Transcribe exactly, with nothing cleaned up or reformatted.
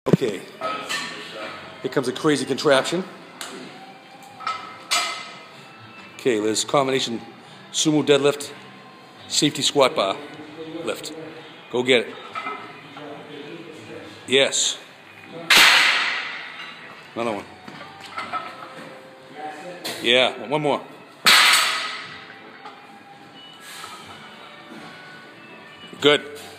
Okay, here comes a crazy contraption. Okay, there's combination sumo deadlift, safety squat bar lift. Go get it. Yes. Another one. Yeah, one more. Good.